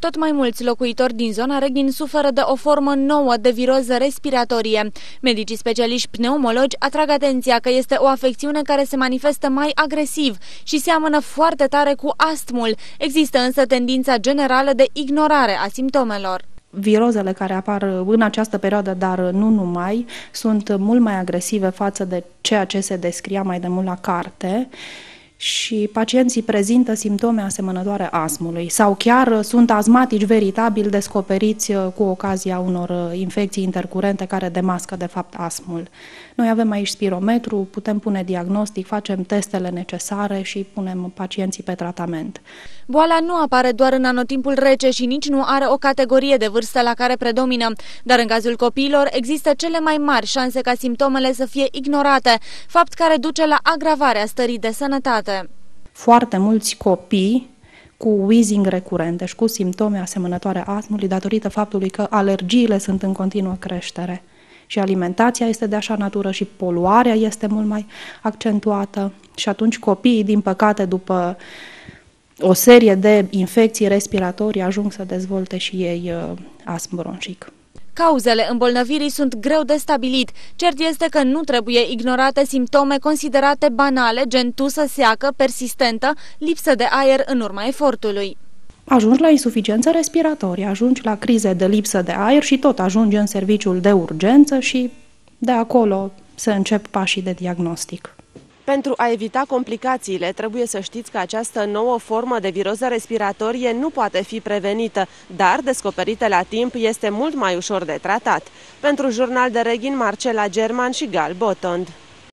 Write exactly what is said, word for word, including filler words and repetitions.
Tot mai mulți locuitori din zona Reghin suferă de o formă nouă de viroză respiratorie. Medicii specialiști pneumologi atrag atenția că este o afecțiune care se manifestă mai agresiv și seamănă foarte tare cu astmul. Există însă tendința generală de ignorare a simptomelor. Virozele care apar în această perioadă, dar nu numai, sunt mult mai agresive față de ceea ce se descria mai de mult la carte și pacienții prezintă simptome asemănătoare astmului sau chiar sunt asmatici veritabili descoperiți cu ocazia unor infecții intercurente care demască de fapt astmul. Noi avem aici spirometru, putem pune diagnostic, facem testele necesare și punem pacienții pe tratament. Boala nu apare doar în anotimpul rece și nici nu are o categorie de vârstă la care predomină, dar în cazul copiilor există cele mai mari șanse ca simptomele să fie ignorate, fapt care duce la agravarea stării de sănătate. Foarte mulți copii cu wheezing recurent, deci cu simptome asemănătoare astmului, datorită faptului că alergiile sunt în continuă creștere. Și alimentația este de așa natură și poluarea este mult mai accentuată și atunci copiii, din păcate, după o serie de infecții respiratorii, ajung să dezvolte și ei uh, astm bronșic. Cauzele îmbolnăvirii sunt greu de stabilit. Cert este că nu trebuie ignorate simptome considerate banale, gen tusă seacă, persistentă, lipsă de aer în urma efortului. Ajungi la insuficiență respiratorie, ajungi la crize de lipsă de aer și tot ajungi în serviciul de urgență și de acolo se încep pașii de diagnostic. Pentru a evita complicațiile, trebuie să știți că această nouă formă de viroză respiratorie nu poate fi prevenită, dar, descoperită la timp, este mult mai ușor de tratat. Pentru Jurnal de Reghin, Marcela German și Gal Botond.